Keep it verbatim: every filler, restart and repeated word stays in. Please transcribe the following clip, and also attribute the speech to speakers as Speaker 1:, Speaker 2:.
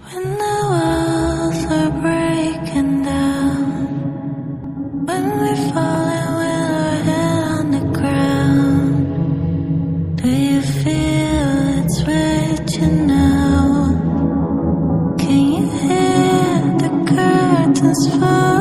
Speaker 1: When the walls are breaking down, when we falling with our head on the ground, do you feel it's reaching out? Can you hear the curtains fall?